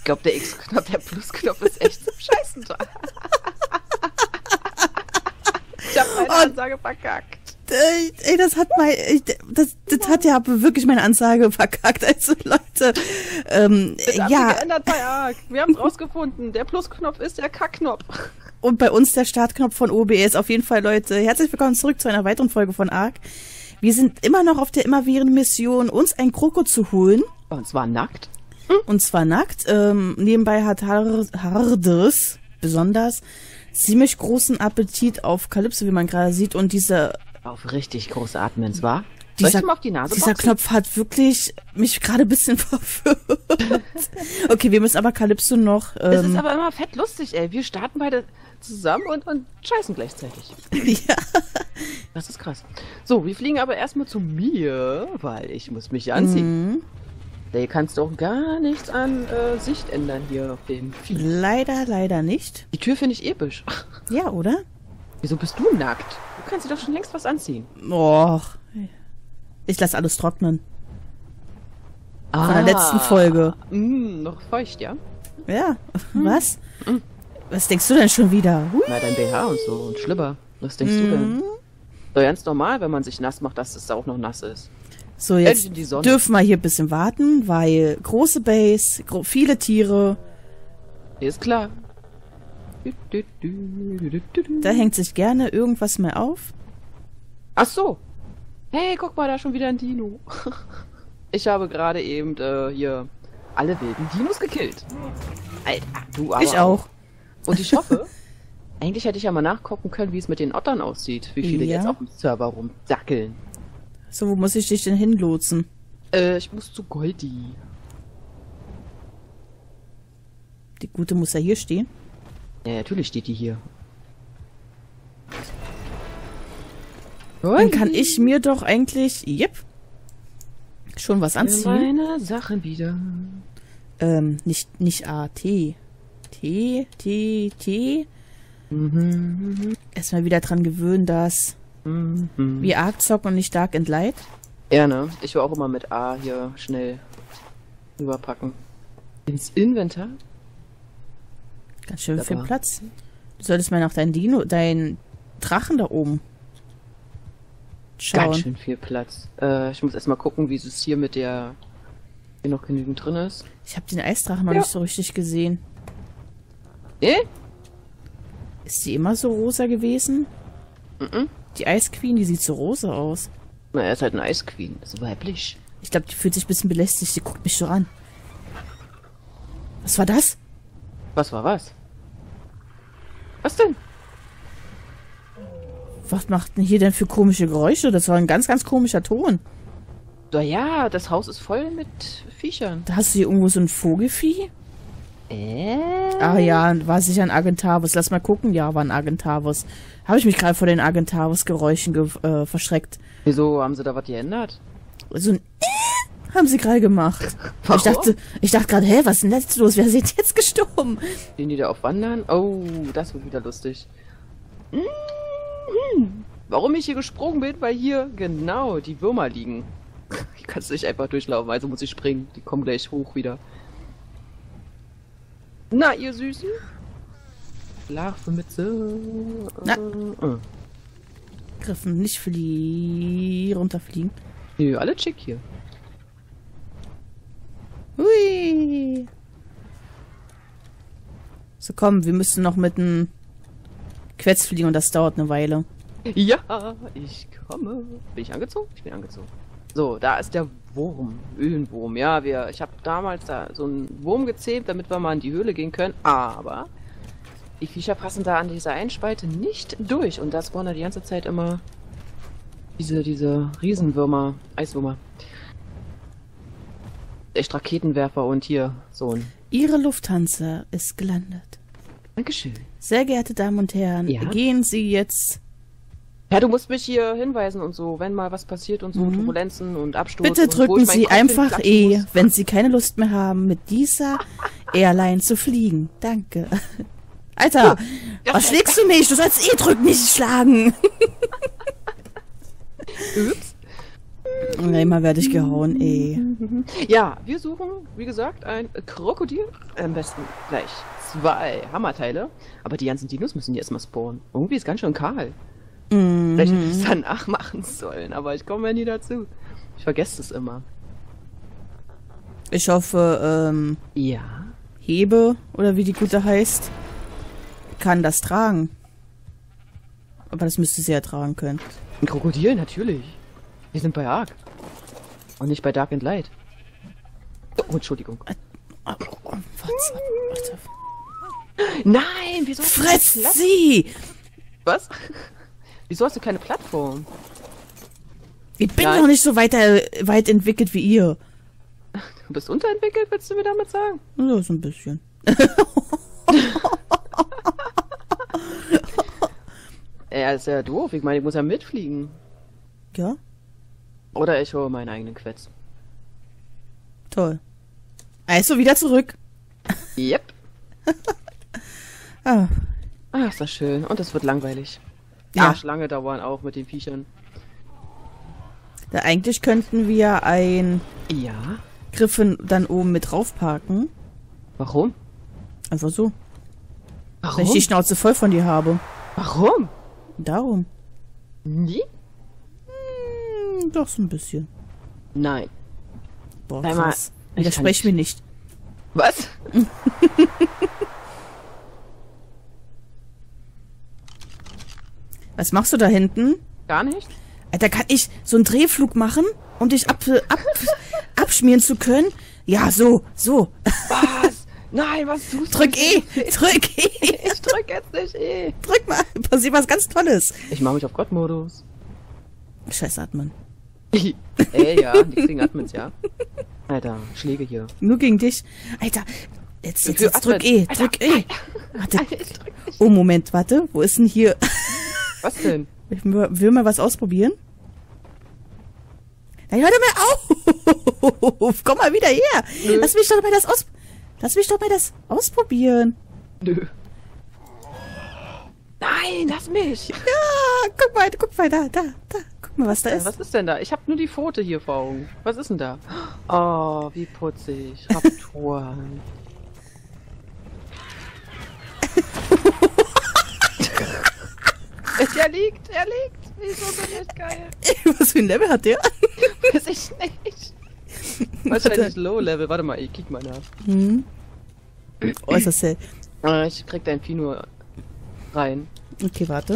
Ich glaube, der X-Knopf, der Plus-Knopf ist echt zum Scheißen dran. Ich habe meine Ansage verkackt. Ey, das hat das hat ja aber wirklich meine Ansage verkackt. Also Leute, ja. Geändert bei Arc. Wir haben es rausgefunden. Der Plus-Knopf ist der K-Knopf. Und bei uns der Startknopf von OBS. Auf jeden Fall, Leute, herzlich willkommen zurück zu einer weiteren Folge von Arc. Wir sind immer noch auf der immerwährenden Mission, uns ein Kroko zu holen. Und zwar nackt. Und zwar nackt. Nebenbei hat Hardes besonders ziemlich großen Appetit auf Kalypso, wie man gerade sieht. Und auf richtig große Atmens, war? Soll ich mal auf die Nase dieser boxen? Knopf hat wirklich mich gerade ein bisschen verwirrt. Okay, wir müssen aber Kalypso noch... Es ist aber immer fett lustig, ey. Wir starten beide zusammen und scheißen gleichzeitig. Ja. Das ist krass. So, wir fliegen aber erstmal zu mir, weil ich muss mich anziehen. Da kannst du auch gar nichts an Sicht ändern hier auf dem Vieh. Leider nicht. Die Tür finde ich episch. Ja, oder? Wieso bist du nackt? Du kannst dir doch schon längst was anziehen. Och. Ich lasse alles trocknen. Von der letzten Folge. Noch feucht, ja? Ja. Was? Was denkst du denn schon wieder? Na, dein BH und so und Schlüpper. Was denkst du denn? So ganz normal, wenn man sich nass macht, dass es auch noch nass ist. So, jetzt dürfen wir hier ein bisschen warten, weil große Base, viele Tiere. Ist klar. Da hängt sich gerne irgendwas mehr auf. Ach so. Hey, guck mal, da schon wieder ein Dino. Ich habe gerade eben hier alle wilden Dinos gekillt. Alter, du aber ich auch. Und ich hoffe, eigentlich hätte ich ja mal nachgucken können, wie es mit den Ottern aussieht. Wie viele jetzt auf dem Server rumdackeln. So, wo muss ich dich denn hinlotsen? Ich muss zu Goldi. Die Gute muss ja hier stehen. Ja, natürlich steht die hier. Dann kann ich mir doch eigentlich, schon was anziehen. Meine Sachen wieder. Nicht A, T. T. Erstmal wieder dran gewöhnen, dass wir Arc zocken und nicht Dark and Light. Ja, ne? Ich will auch immer mit A hier schnell überpacken. Ins Inventar. Ganz schön viel Platz. Du solltest mal nach deinen Drachen da oben schauen. Ganz schön viel Platz. Ich muss erstmal gucken, wie es hier mit der... Hier noch genügend drin ist. Ich habe den Eisdrachen noch nicht so richtig gesehen. Ist die immer so rosa gewesen? Die Eisqueen, die sieht so rosa aus. Na, er ist halt eine Eisqueen. Ist weiblich. Ich glaube, die fühlt sich ein bisschen belästigt. Die guckt mich so an. Was war das? Was war was? Was denn? Was macht denn hier denn für komische Geräusche? Das war ein ganz, ganz komischer Ton. Ja, das Haus ist voll mit Viechern. Da hast du hier irgendwo so ein Vogelvieh? Ah ja, war sicher ein Argentavus. Lass mal gucken. Ja, war ein Argentavus. Habe ich mich gerade vor den Argentavus-Geräuschen verschreckt. Wieso haben sie da was geändert? So ein haben sie gerade gemacht. Warum? Ich dachte gerade, hä, was ist denn jetzt los? Wer ist jetzt gestorben? Stehen die da auf Wandern? Oh, das wird wieder lustig. Warum ich hier gesprungen bin? Weil hier genau die Würmer liegen. Hier kannst du nicht einfach durchlaufen, also muss ich springen. Die kommen gleich hoch wieder. Na, ihr Süßen? Schlafmütze. Griffen, nicht runterfliegen. Nö, alle schick hier. Hui. So, komm, wir müssen noch mit dem Quetz fliegen und das dauert eine Weile. Ja, ich komme. Bin ich angezogen? Ich bin angezogen. So, da ist der Wurm. Höhlenwurm. Ja, ich habe damals da so einen Wurm gezähmt, damit wir mal in die Höhle gehen können. Aber die Viecher passen da an dieser Einspalte nicht durch. Und das waren da die ganze Zeit immer diese Riesenwürmer, Eiswürmer. Echt Raketenwerfer und hier so ein... Ihre Lufthansa ist gelandet. Dankeschön. Sehr geehrte Damen und Herren, gehen Sie jetzt... Ja, du musst mich hier hinweisen und so, wenn mal was passiert und so, Turbulenzen und Absturz. Bitte drücken Sie einfach wenn Sie keine Lust mehr haben, mit dieser Airline zu fliegen. Danke. Alter, was schlägst du mich? Du sollst drücken, nicht schlagen. Ups. Immer werde ich gehauen, ey. Ja, wir suchen, wie gesagt, ein Krokodil. Am besten gleich 2 Hammerteile. Aber die ganzen Dinos müssen hier erstmal spawnen. Irgendwie ist ganz schön kahl. Vielleicht hätte ich es dann nachmachen sollen, aber ich komme ja nie dazu. Ich vergesse es immer. Ich hoffe, Ja. Hebe, oder wie die Gute heißt, kann das tragen. Aber das müsste sie ja tragen können. Ein Krokodil, natürlich. Wir sind bei Ark. Und nicht bei Dark and Light. Oh, Entschuldigung. Warte. Nein, wieso hast du keine Fress Plattform? sie! Was? Wieso hast du keine Plattform? Ich bin noch nicht so weit entwickelt wie ihr. Du bist unterentwickelt, willst du mir damit sagen? Ja, so ein bisschen. Ja, ist ja doof. Ich meine, ich muss ja mitfliegen. Ja, Oder ich hole meinen eigenen Quetz. toll. Also wieder zurück. Yep. Ah, Ah, ist das schön. Und es wird langweilig. Ja. Arschlange dauern auch mit den Viechern. eigentlich könnten wir ein Ja. Griffin dann oben mit draufparken. Warum? Einfach so. Warum? Wenn ich die Schnauze voll von dir habe. Warum? Darum. Nie? Doch so ein bisschen. Nein. Boah, Sag mal, krass. ich Widersprech kann mir nicht. Was? Was machst du da hinten? Gar nicht? Alter, kann ich so einen Drehflug machen, um dich abschmieren zu können? Ja, so. Was? Nein, was tust du? Drück E! Drück E! Ich drück jetzt nicht E. Drück mal, passiert was ganz Tolles. Ich mach mich auf Gott-Modus. Scheiß Atmen. Ja, nix gegen Admins, ja. Alter, Schläge hier. Nur gegen dich. Alter, jetzt drück E, Alter, drück E. Warte. Ich drück nicht. Oh, Moment, warte. Wo ist denn hier? Was denn? Ich will mal was ausprobieren. Na, hör doch mal auf. Komm mal wieder her. Nö. Lass mich doch mal das ausprobieren. Nö. Nein, lass mich. Ja, guck mal, da. Guck mal, was da ist. Was ist denn da? Ich habe nur die Pfote hier vor Augen. Was ist denn da? Oh, wie putzig. Raptoren. Er liegt. Wieso bin ich geil? Was für ein Level hat der? Weiß ich nicht. Wahrscheinlich Low-Level. Warte mal, ich kick mal nach. Oh, ist das hell. Ich krieg dein Vieh nur rein. Okay, warte.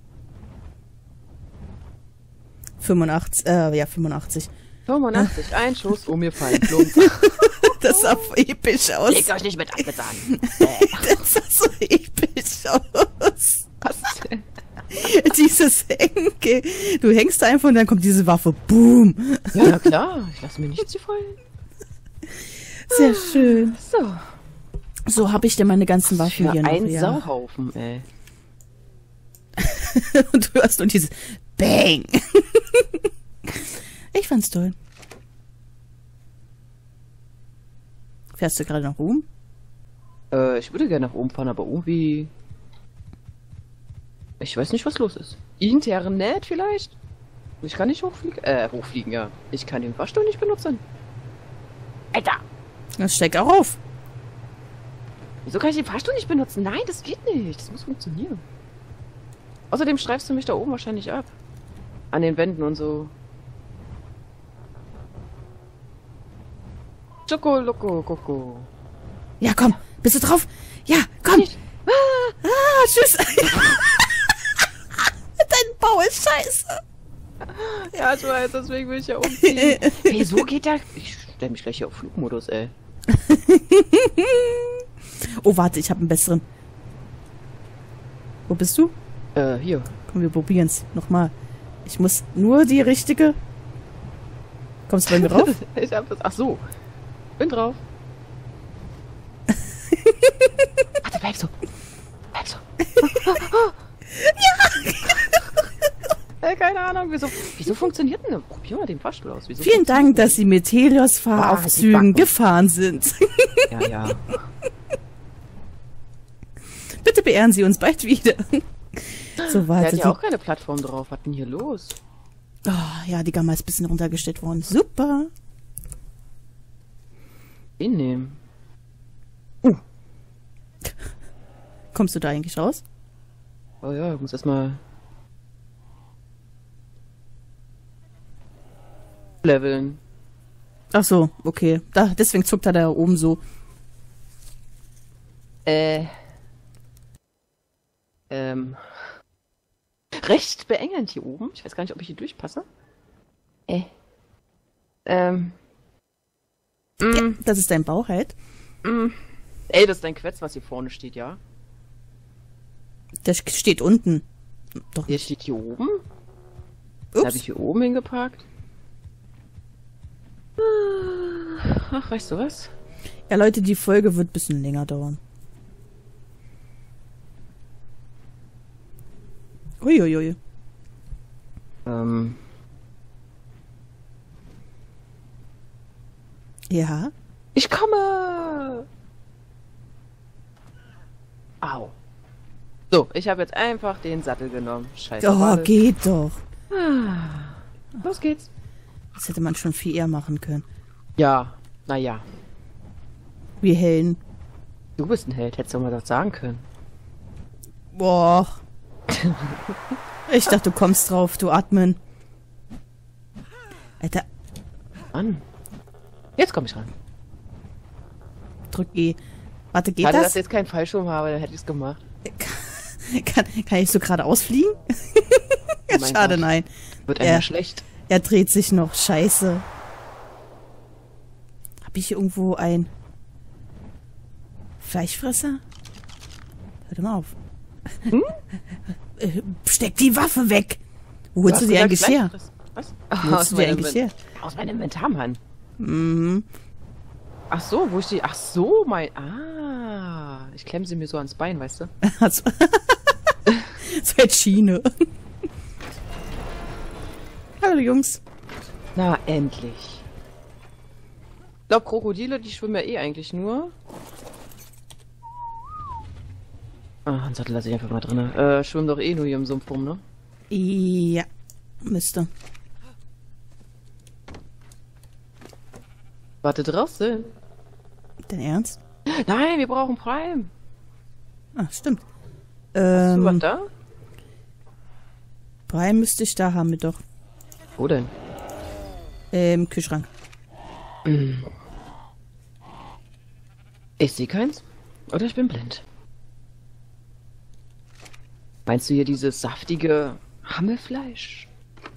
85, ja, 85. 85, ein Schuss, mir fallen plump. Das sah episch aus. Legt euch nicht mit Admins an. Das sah so episch aus. Was denn? Dieses Henke. Du hängst einfach und dann kommt diese Waffe. Boom. Ja, na klar. Ich lasse mir nichts gefallen. Sehr schön. So. So habe ich denn meine ganzen Waffen Für hier noch. ein Ja. Sauhaufen, ey. Und du hast nur dieses Bang. Ich fand's toll. Fährst du gerade nach oben? Ich würde gerne nach oben fahren, aber irgendwie... Ich weiß nicht, was los ist. Internet vielleicht? Ich kann nicht hochfliegen, ja. Ich kann den Fahrstuhl nicht benutzen. Alter! Das steig auch auf. Wieso kann ich den Fahrstuhl nicht benutzen? Nein, das geht nicht. Das muss funktionieren. Außerdem streifst du mich da oben wahrscheinlich ab. An den Wänden und so. Choco, Loco, Coco. Ja, komm. Bist du drauf? Ja, komm. Tschüss. Dein Bau ist scheiße. Ja, ich weiß, deswegen will ich ja umziehen. Wieso geht der... Ich stelle mich gleich hier auf Flugmodus, ey. Oh, warte, ich habe einen besseren. Wo bist du? Hier. Komm, wir probieren's. Nochmal. Ich muss nur die richtige... Kommst du bei mir rauf? Ich hab das... Ach so. Bin drauf. Warte, bleib so. Bleib so. Ja! Keine Ahnung, wieso funktioniert denn das? Probier mal den Fahrstuhl aus. Wieso Vielen Dank, dass Sie mit Helios die Fahraufzügen Backen. gefahren sind. Ja. Bitte beehren Sie uns bald wieder. So, Der warte. hat ja auch keine Plattform drauf. Was denn hier los? Oh, ja, die Gamma ist ein bisschen runtergestellt worden. Super. Den nehmen. Kommst du da eigentlich raus? Oh ja, ich muss erstmal leveln. Ach so, okay. Deswegen zuckt er da oben so. Recht beengend hier oben. Ich weiß gar nicht, ob ich hier durchpasse. Das ist dein Bauch halt. Ey, das ist dein Quetz, was hier vorne steht, ja? Der steht unten. Doch. Der steht hier oben? Ups. Habe ich hier oben hingeparkt? Ach, weißt du was? Ja, Leute, die Folge wird ein bisschen länger dauern. Uiuiui. Ja. Ich komme! Au. So, ich habe jetzt einfach den Sattel genommen. Scheiße. Oh, geht doch. Los geht's. Das hätte man schon viel eher machen können. Ja, naja. Wir Helden. Du bist ein Held, hättest du mal das sagen können. Boah. Ich dachte, du kommst drauf, du Atmen. Alter. Mann. Jetzt komm ich ran. Drück E. Warte, geht Schade, das? dass ich jetzt keinen Fallschirm habe, dann hätte ich es gemacht. Kann ich so geradeaus fliegen? Ja, Oh mein schade, Gott. nein. Wird einem schlecht. Er dreht sich noch. Scheiße. Hab ich hier irgendwo ein Fleischfresser? Hör mal auf. Steck die Waffe weg! Wo holst du dir eigentlich her? Was? Wo holst du dir eigentlich her? Aus meinem Inventar, Mann. Mhm. Ach so, wo ich die... Ach so, ich klemme sie mir so ans Bein, weißt du? Also, so als Schiene. Hallo, Jungs. Na, endlich. Ich glaube, Krokodile, die schwimmen ja eh eigentlich nur. Ah, einen Sattel lasse ich einfach mal drin. Schwimmen doch eh nur hier im Sumpf rum, ne? Ja, müsste. Warte draußen. Dein Ernst? Nein, wir brauchen Prime. Ah, stimmt. Hast du was da? Prime müsste ich da haben, mit doch. Wo denn? Im Kühlschrank. Ich sehe keins. Oder ich bin blind. Meinst du hier dieses saftige Hammelfleisch?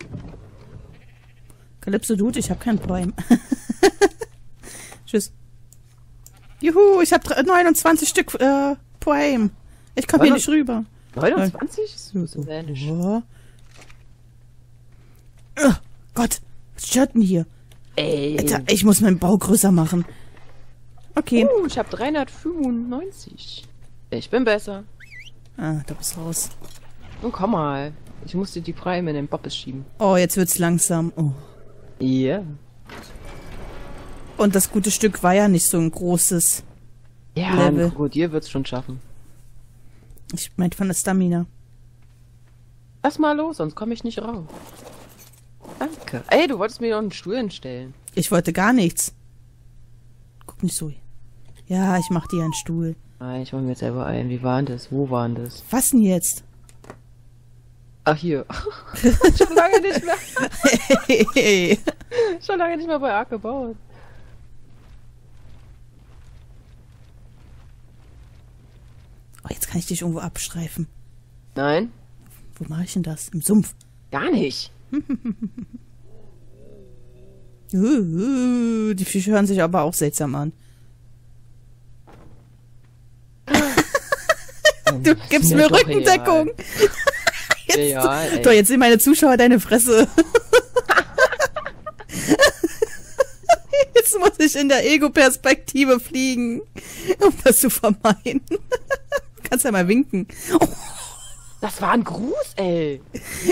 Calypso Dude, ich habe keinen Prime. Tschüss. Juhu, ich habe 29 Stück Prime. Ich komme hier nicht rüber. 29? So wenig. Oh. Gott, was stört denn hier? Ey. Alter, ich muss meinen Bau größer machen. Okay. Ich habe 395. Ich bin besser. Ah, da bist raus. Nun komm mal. Ich muss dir die Prime in den Bobbes schieben. Oh, jetzt wird's langsam. Oh. Ja. Yeah. Und das gute Stück war ja nicht so ein großes Level. Ein Krokodil wird's schon schaffen. Ich meinte von der Stamina. Lass mal los, sonst komme ich nicht raus. Danke. Ey, du wolltest mir noch einen Stuhl hinstellen. Ich wollte gar nichts. Guck nicht so. Ja, ich mach dir einen Stuhl. Nein, ich mache mir jetzt selber ein. Wie war denn das? Wo war denn das? Was denn jetzt? Ach, hier. Schon lange nicht mehr. Hey. Schon lange nicht mehr bei Ark gebaut. Oh, jetzt kann ich dich irgendwo abstreifen. Nein. Wo mache ich denn das? Im Sumpf. Gar nicht. Die Fische hören sich aber auch seltsam an. Du gibst mir Rückendeckung. Jetzt sehen meine Zuschauer deine Fresse. Jetzt muss ich in der Ego-Perspektive fliegen, um das zu vermeiden. Du kannst ja mal winken. Oh. Das war ein Gruß, ey.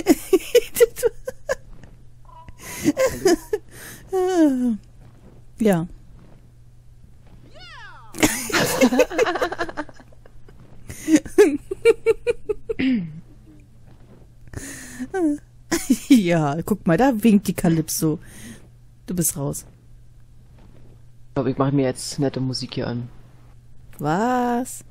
Ja. Ja, guck mal, da winkt die Calypso. Du bist raus. Ich glaube, ich mache mir jetzt nette Musik hier an. Was?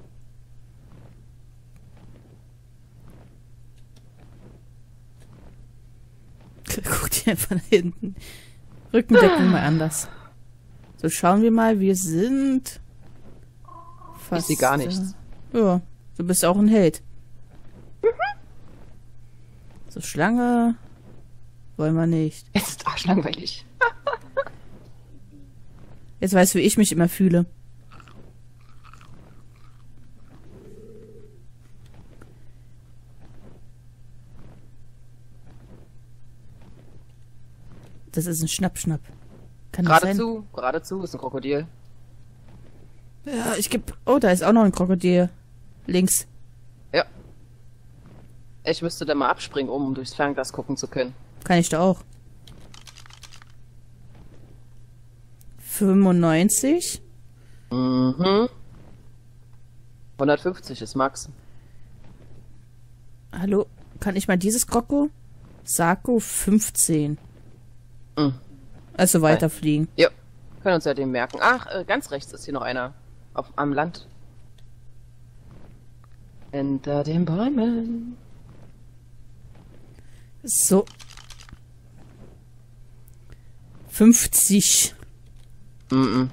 Guck dir einfach nach hinten. Rückendeckung mal anders. So, schauen wir mal, wir sind fast... Ich sehe gar nichts. Ja, du bist auch ein Held. So, Schlange wollen wir nicht. Es ist arschlangweilig. Jetzt weißt du, wie ich mich immer fühle. Das ist ein Schnapp-Schnapp. Kann das sein? Geradezu ist ein Krokodil. Ja, ich geb... Oh, da ist auch noch ein Krokodil. Links. Ja. Ich müsste da mal abspringen, um durchs Fernglas gucken zu können. Kann ich da auch. 95. Mhm. 150 ist Max. Hallo, kann ich mal dieses Kroko? Sako 15. Mhm. Also weiterfliegen. Ja, können uns ja den merken. Ach, ganz rechts ist hier noch einer. Am Land. Hinter den Bäumen. So. 50. Mhm.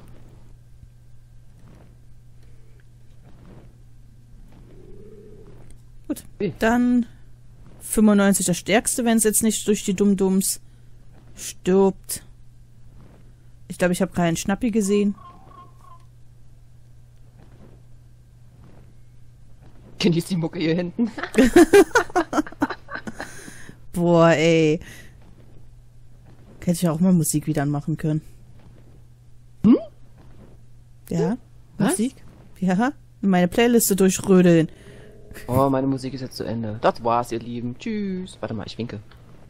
Gut. Dann 95 das Stärkste, wenn es jetzt nicht durch die Dummdums stirbt. Ich glaube, ich habe keinen Schnappi gesehen. Genießt die Mucke hier hinten. Boah, ey. Hätte ich auch mal Musik wieder anmachen können. Hm? Ja? Was? Musik? Ja? Meine Playliste durchrödeln. Oh, meine Musik ist jetzt zu Ende. Das war's, ihr Lieben. Tschüss. Warte mal, ich winke.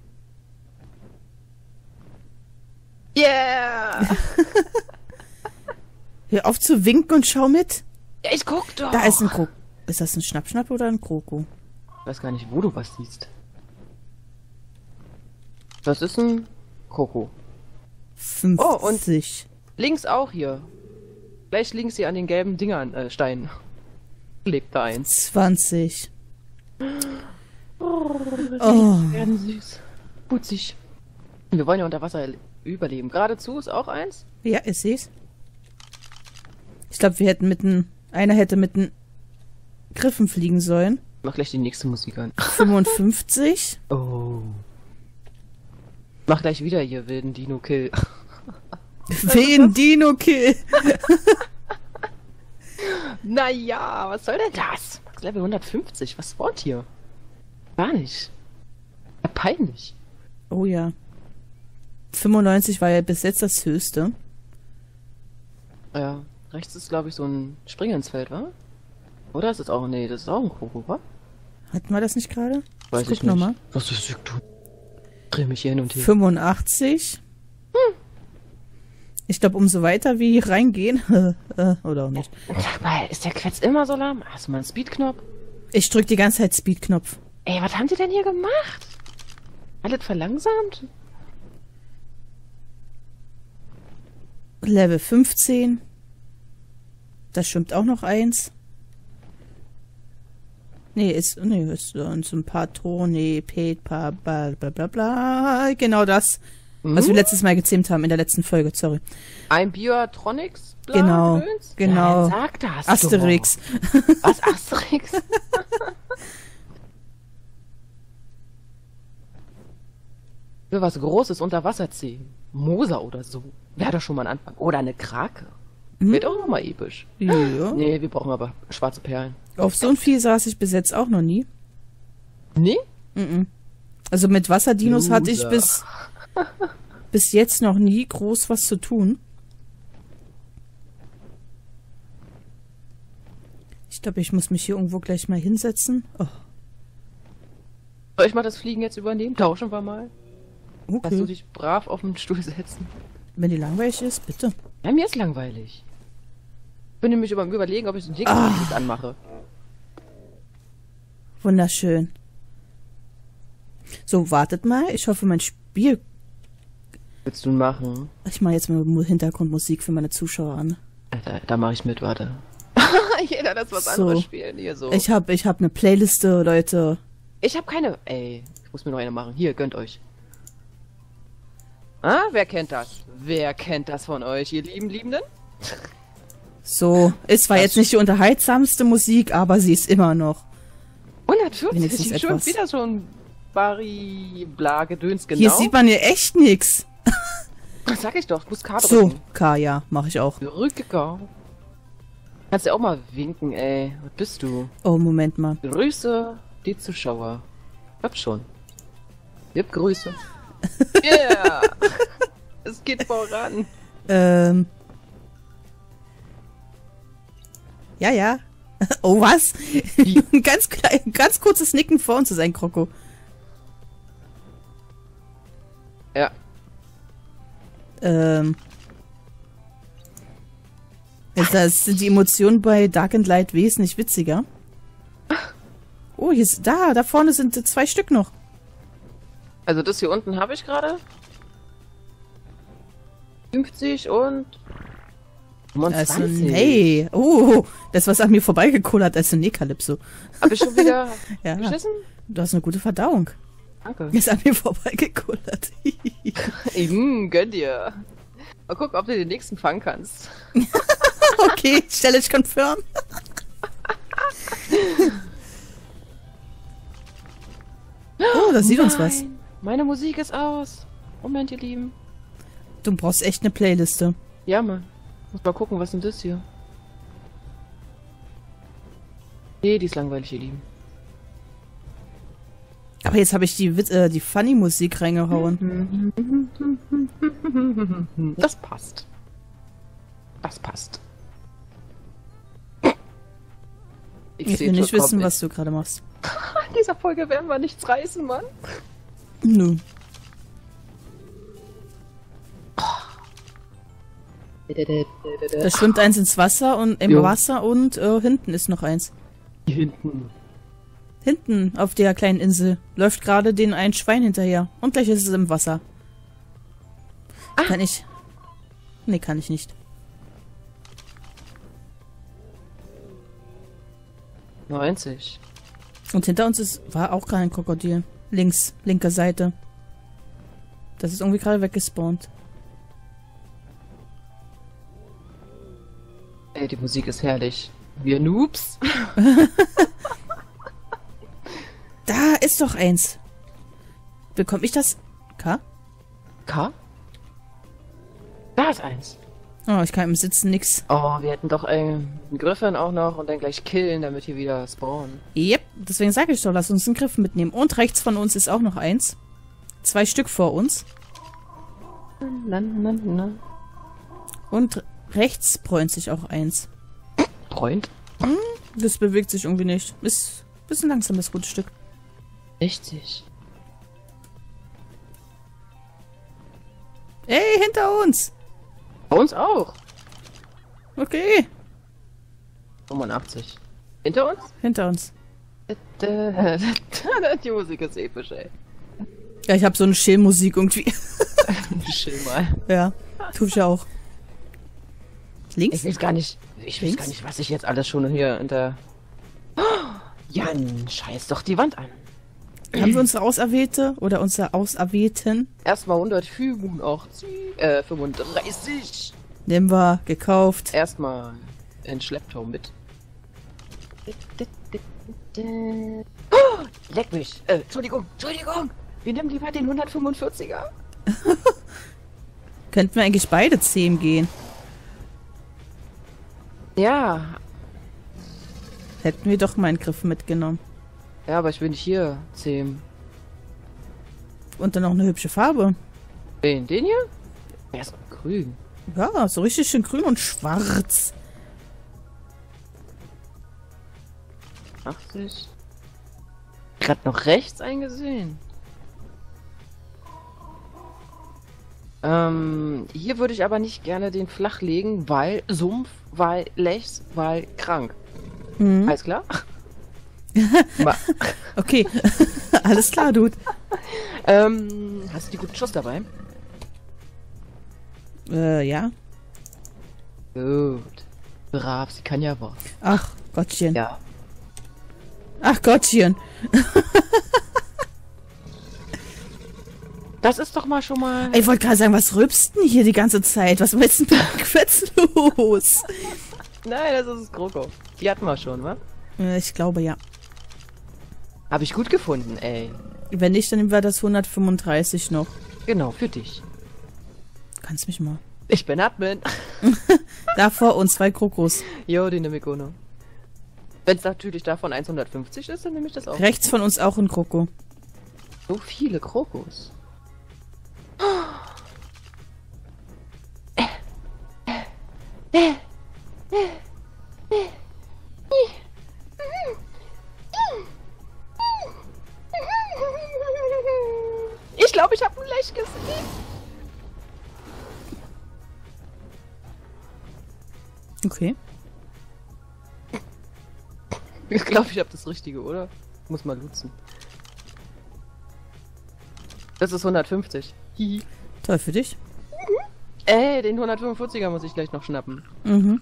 Yeah! Hör auf zu winken und schau mit. Ja, ich guck doch. Da ist ein Kroko. Ist das ein Schnapp-Schnapp oder ein Kroko? Ich weiß gar nicht, wo du was siehst. Das ist ein Koko. 50. Oh, und links auch hier. Gleich links hier an den gelben Dingern, Steinen. Lebt da eins. 20. Oh. Die werden süß. Putzig. Wir wollen ja unter Wasser überleben. Geradezu ist auch eins. Ja, ich seh's. Ich glaube, wir hätten einer hätte mit den Griffen fliegen sollen. Mach gleich die nächste Musik an. 55. Oh. Mach gleich wieder hier wilden Dino-Kill. Wen Dino-Kill? Naja, was soll denn das? Max Level 150, was spawnt hier? Gar nicht. Ja, peinlich. Oh ja. 95 war ja bis jetzt das höchste. Ja, rechts ist, glaube ich, so ein Springen ins Feld, wa? Oder ist das auch... Nee, das ist auch ein Koko, wa? Hatten wir das nicht gerade? Weiß ich guck nicht. nochmal. Was ist das? Dreh mich hier hin und her. 85. Ich glaube, umso weiter wir hier reingehen... oder auch nicht. Sag mal, ist der Quetz immer so lahm? Hast du mal einen Speedknopf? Ich drück die ganze Zeit Speedknopf. Ey, was haben die denn hier gemacht? Alles verlangsamt? Level 15. Da schwimmt auch noch eins. Nee, ist so ein Sympathone, bla bla bla bla. Genau das, was wir letztes Mal gezähmt haben in der letzten Folge, sorry. Ein Biotronics? Genau, genau. Ja, sag das Asterix. Doch. Was, Asterix? Für was Großes unter Wasser ziehen. Moser oder so. Wäre doch schon mal ein Anfang. Oder eine Krake. Wird auch nochmal episch. Ja. Nee, wir brauchen aber schwarze Perlen. Auf so ein Vieh saß ich bis jetzt auch noch nie. Nee? Also mit Wasserdinos hatte ich Loser. bis jetzt noch nie groß was zu tun. Ich glaube, ich muss mich hier irgendwo gleich mal hinsetzen. Oh, Soll ich mal das Fliegen jetzt übernehmen? Tauschen wir mal. Kannst du okay. dich brav auf den Stuhl setzen? Wenn die langweilig ist, bitte. Ja, mir ist langweilig. Ich bin nämlich überlegen, ob ich den Musik anmache. Wunderschön. So, wartet mal. Ich hoffe, mein Spiel... Willst du machen? Ich mache jetzt mal Hintergrundmusik für meine Zuschauer an. Da mache ich mit, warte. Jeder das was So. anderes spielen hier so. Ich hab eine Playliste, Leute. Ich habe keine... Ey, ich muss mir noch eine machen. Hier, gönnt euch. Ah, wer kennt das? Wer kennt das von euch, ihr Liebenden? So, ist zwar jetzt nicht die unterhaltsamste Musik, aber sie ist immer noch 140, wenigstens schon etwas. wieder so ein Bla-Gedöns, genau. Hier sieht man ja echt nix. Das sag ich doch, muss K So, drücken. K, ja, mache ich auch. Zurückgekommen. Kannst ja auch mal winken, ey. Was bist du? Oh, Moment mal. Grüße die Zuschauer. Hab schon. Gib Grüße. Yeah! Es geht voran. Ja, ja. Oh, was? Ganz kurzes Nicken vor uns ist ein Kroko. Ja. Das sind die Emotionen bei Dark and Light wesentlich witziger. Oh, hier ist, da vorne sind 2 Stück noch. Also das hier unten habe ich gerade. 50 und 25. Also, hey. Oh, das, was an mir vorbeigekullert, ist ein Calypso. Hab ich schon wieder Ja, geschissen? du hast eine gute Verdauung. Danke. Ist an mir vorbeigekullert. Gönn dir. Mal gucken, ob du den nächsten fangen kannst. Okay, Challenge confirm. Oh, da sieht uns was. Meine Musik ist aus. Moment, ihr Lieben. Du brauchst echt eine Playliste. Ja, Mann. Muss mal gucken, was ist denn das hier? Nee, die ist langweilig, ihr Lieben. Aber jetzt habe ich die Funny-Musik reingehauen. Das passt. Das passt. Ich will nicht wissen, was du gerade machst. In dieser Folge werden wir nichts reißen, Mann. Nö. Da schwimmt eins ins Wasser und im Jo. Wasser und hinten ist noch eins. Hier hinten. Hinten auf der kleinen Insel läuft gerade den ein Schwein hinterher. Und gleich ist es im Wasser. Kann ich? Nee, kann ich nicht. 90. Und hinter uns war auch gerade ein Krokodil. Linker Seite. Das ist irgendwie gerade weggespawnt. Ey, die Musik ist herrlich. Wir Noobs. Da ist doch eins. Bekomme ich das? K? K? Da ist eins. Oh, ich kann im Sitzen nix. Oh, wir hätten doch einen Griffin auch noch und dann gleich killen, damit hier wieder spawnen. Yep, deswegen sage ich doch, lass uns einen Griff mitnehmen. Und rechts von uns ist auch noch eins. 2 Stück vor uns. Und rechts bräunt sich auch eins. Freund? Das bewegt sich irgendwie nicht. Ist ein bisschen langsam, das gute Stück. 60. Ey, hinter uns! Bei uns auch. Okay. 85. Hinter uns? Hinter uns. Die Musik ist episch, ey. Ja, ich habe so eine Chill-Musik irgendwie. Chill mal. Ja, tue ich ja auch. Links? Ich weiß gar nicht, was ich jetzt alles schon hier in der... Oh, Jan, scheiß doch die Wand an. Haben wir unsere Auserwählte oder unsere Auserwählten? Erstmal 135. Nehmen wir, gekauft. Erstmal in Schlepptau mit. Oh, leck mich. Entschuldigung. Wir nehmen lieber den 145er. Könnten wir eigentlich beide 10 gehen? Ja. Hätten wir doch meinen Griff mitgenommen. Ja, aber ich will nicht hier 10. Und dann noch eine hübsche Farbe. Den hier? Der ist grün. Ja, so richtig schön grün und schwarz. 80. Gerade noch rechts eingesehen. Hier würde ich aber nicht gerne den flach legen, weil Sumpf, weil Lechs, weil krank. Mhm. Alles klar? Okay, alles klar, Dude. Hast du die guten Schuss dabei? Ja. Gut. Brav, sie kann ja was. Ach, Gottchen. Ja. Ach, Gottchen. Das ist doch mal schon mal... Ich wollte gerade sagen, was rülpst denn hier die ganze Zeit? Was ist denn mit Quetz los? Nein, das ist das Kroko. Die hatten wir schon, wa? Ich glaube, ja. Habe ich gut gefunden, ey. Wenn nicht, dann nehmen wir das 135 noch. Genau, für dich. Kannst mich mal. Ich bin Admin. Da vor uns 2 Krokos. Jo, die nehme ich ohne. Wenn es natürlich davon 150 ist, dann nehme ich das auch. Rechts von uns auch ein Kroko. So viele Krokos. Ich glaube, ich habe ein Lech gesehen. Okay. Ich glaube, ich habe das Richtige, oder? Muss mal lutzen. Das ist 150. Hihi. Toll für dich. Den 145er muss ich gleich noch schnappen. Mhm.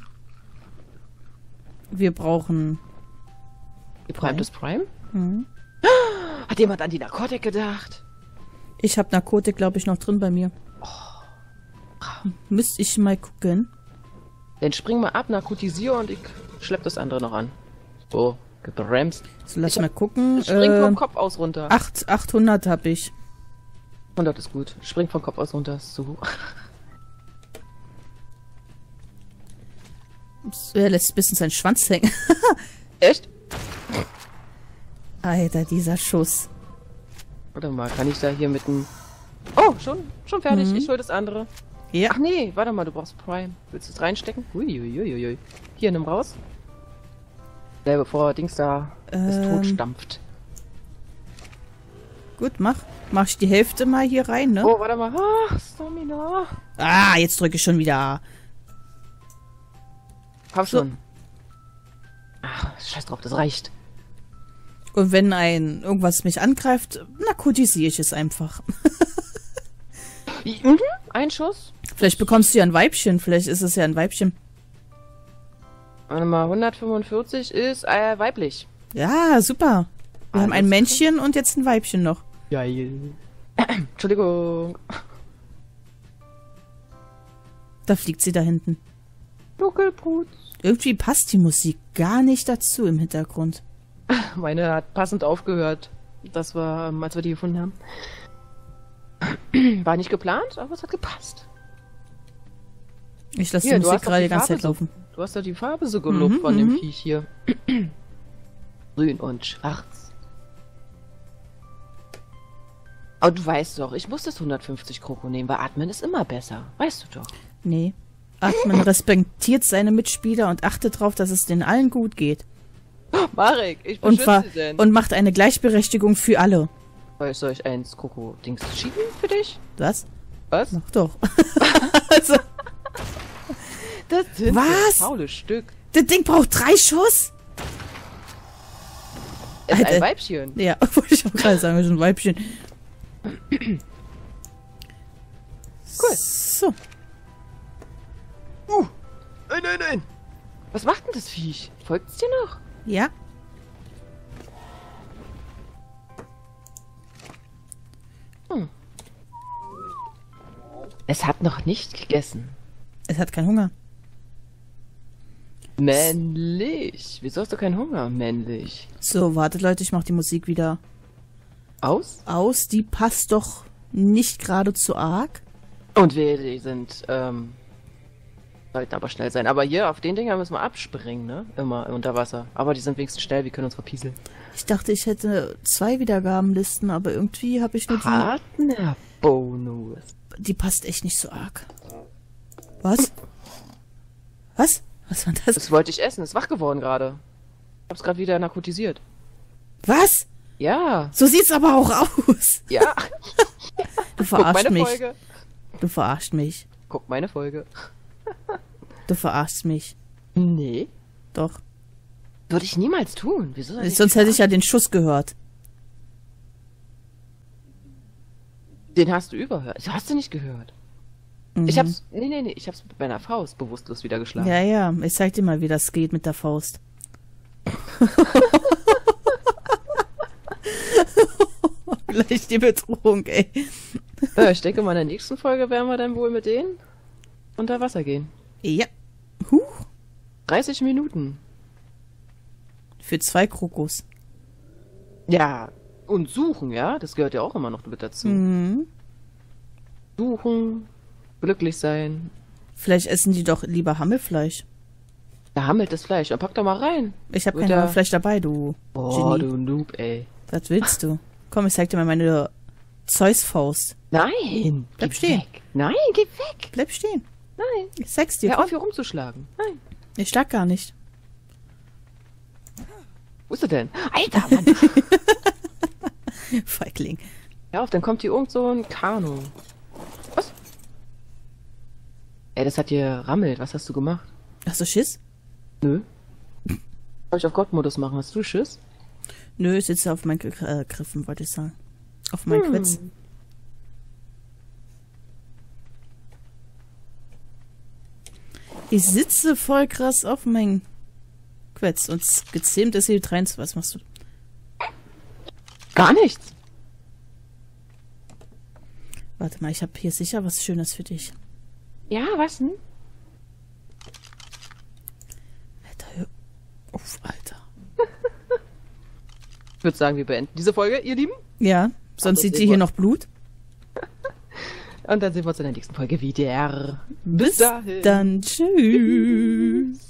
Wir brauchen... Geprimedes Prime? Mhm. Hat jemand an die Narkotik gedacht? Ich habe Narkotik, glaube ich, noch drin bei mir. Müsste ich mal gucken. Dann spring mal ab, narkotisier und ich schlepp das andere noch an. So, gebremst. So, lass mal gucken. Spring vom Kopf aus runter. 800 habe ich. 100 ist gut. Spring vom Kopf aus runter. So. Er lässt ein bisschen seinen Schwanz hängen. Echt? Alter, dieser Schuss. Warte mal, kann ich da hier mit dem... Oh, schon fertig. Ich hol das andere. Ja. Ach nee, warte mal, du brauchst Prime. Willst du es reinstecken? Uiuiuiui. Hier, nimm raus. Ja, bevor Dings da es tot stampft. Gut, mach ich die Hälfte mal hier rein, ne? Oh, warte mal. Ach, Stamina. Ah, jetzt drücke ich schon wieder. Hab schon. Ach, scheiß drauf, das reicht. Und wenn irgendwas mich angreift, narkotisiere ich es einfach. Ein Schuss. Vielleicht bekommst du ja ein Weibchen. Vielleicht ist es ja ein Weibchen. Warte mal, 145 ist weiblich. Ja, super. Wir haben ein Männchen und jetzt ein Weibchen noch. Geil. Entschuldigung. Da fliegt sie da hinten. Dunkelbrut. Irgendwie passt die Musik gar nicht dazu im Hintergrund. Meine hat passend aufgehört. Das war, als wir die gefunden haben. War nicht geplant, aber es hat gepasst. Ich lasse die Musik gerade die ganze Zeit laufen. Du hast ja die Farbe so gelobt von dem Viech hier. Grün und schwarz. Aber du weißt doch, ich muss das 150 Kroko nehmen, weil Atmen ist immer besser. Weißt du doch. Nee. Man respektiert seine Mitspieler und achtet darauf, dass es denen allen gut geht. Marek, ich beschütze sie denn. Und macht eine Gleichberechtigung für alle. Soll ich eins Kroko-Dings schieben für dich? Was? Was? Mach doch. Also, das sind was? faule Stück. Das Ding braucht 3 Schuss? Es ist ein Weibchen. Ja, wollte ich auch gerade sagen, ist ein Weibchen. Cool. So. Nein. Was macht denn das Viech? Folgt es dir noch? Ja. Es hat noch nicht gegessen. Es hat keinen Hunger. Männlich. Wieso hast du keinen Hunger? Männlich. So, wartet Leute, ich mach die Musik wieder aus. Die passt doch nicht gerade zu arg. Und die sind, sollten aber schnell sein. Aber hier, auf den Dinger müssen wir abspringen, ne? Immer unter Wasser. Aber die sind wenigstens schnell, wir können uns verpieseln. Ich dachte, ich hätte 2 Wiedergabenlisten, aber irgendwie habe ich nur die... Partnerbonus. Die passt echt nicht so arg. Was? Was? Was war das? Das wollte ich essen, ist wach geworden gerade. Ich hab's gerade wieder narkotisiert. Was? Ja. So sieht's aber auch aus. Ja. Du verarschst mich. Folge. Du verarschst mich. Guck meine Folge. Du verarschst mich. Nee. Doch. Würde ich niemals tun. Wieso? Sonst hätte ich ja den Schuss gehört. Den hast du überhört. Das hast du nicht gehört. Mhm. Ich hab's. Nee, ich hab's mit meiner Faust bewusstlos wieder geschlagen. Ja, ja, ich zeig dir mal, wie das geht mit der Faust. Gleich die Bedrohung, ey. Ja, ich denke mal, in der nächsten Folge werden wir dann wohl mit denen unter Wasser gehen. Ja. Huch. 30 Minuten. Für 2 Krokos. Ja, und suchen, ja? Das gehört ja auch immer noch mit dazu. Mhm. Suchen, glücklich sein. Vielleicht essen die doch lieber Hammelfleisch. Da hammelt das Fleisch. Dann pack doch mal rein. Ich habe Wird kein ja- Hammelfleisch dabei, du Oh, Genie. du Noob, ey. Was willst du? Komm, ich zeig dir mal meine Zeus-Faust. Nein! Bleib geh stehen. Weg. Nein, geh weg! Bleib stehen. Nein! Ich zeig's dir. Hör Komm. auf, hier rumzuschlagen. Nein. Ich schlag gar nicht. Wo ist er denn? Alter, Mann! Feigling. Hör auf, dann kommt hier irgend so ein Kanu. Was? Ey, das hat hier rammelt. Was hast du gemacht? Hast du Schiss? Nö. Soll ich auf Gott-Modus machen? Hast du Schiss? Nö, ich sitze auf meinen Griffen, wollte ich sagen. Auf meinen Quetz. Ich sitze voll krass auf meinen Quetz und gezähmt ist hier 23. Was machst du? Gar nichts. Warte mal, ich habe hier sicher was Schönes für dich. Ja, was denn? Alter, hör auf, Alter. Ich würde sagen, wir beenden diese Folge, ihr Lieben. Ja, sonst sieht ihr hier noch Blut. Und dann sehen wir uns in der nächsten Folge wieder. Bis dahin. dann. Tschüss.